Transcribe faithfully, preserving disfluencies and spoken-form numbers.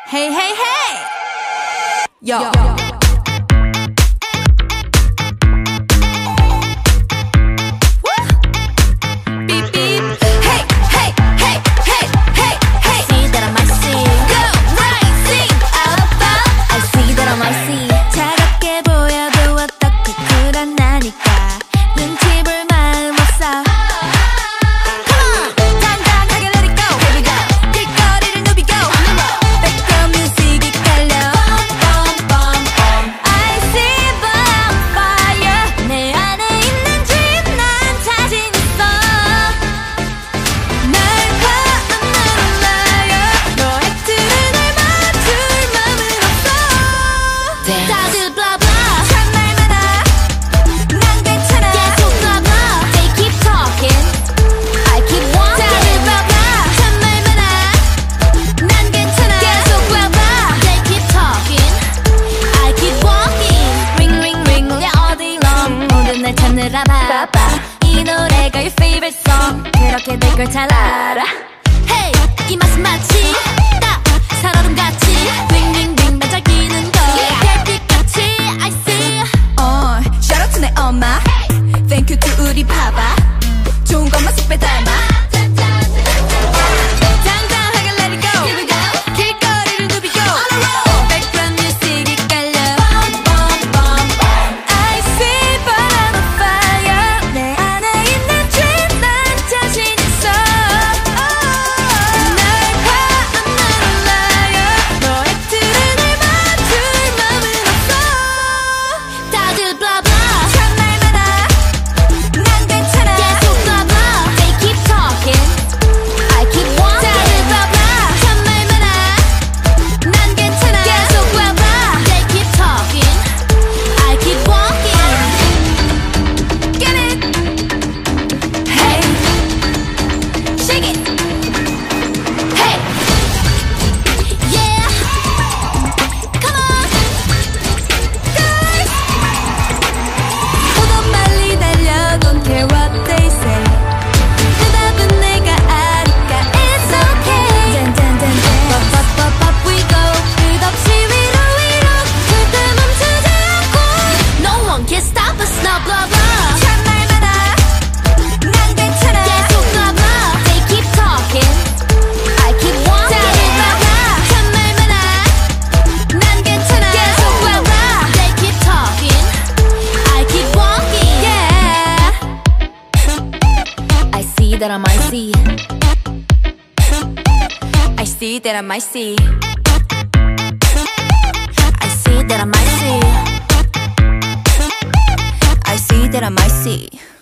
Hey, hey, hey! Yo. Yo. 다들 blah blah 한 말마다 난 괜찮아 계속 blah blah They keep talking I keep walking 다들 blah blah 한 말마다 난 괜찮아 계속 blah blah They keep talking I keep walking Ring ring ring 울려 all day long 모든 날 찾느라 바빠 이 노래가 your favorite song 그렇게 될 걸 잘 알아 Hey 이 맛은 마치 딱 살얼음같이 ring ring ring 반짝이는 거 내 엄마 Thank you to 우리 파파 좋은 것만 쏙 빼닮아 당당하게 let it go Here we go 길거리를 누비고 On a roll Background music이 깔려 Bomb bomb bomb I see but I'm on fire 내 안에 있는 dream 난 자신 있어 날 봐 I'm not a liar 너의 틀에 날 맞출 맘은 없어 다들 blah blah that I might see I see that I might see I see that I might see I see that I might see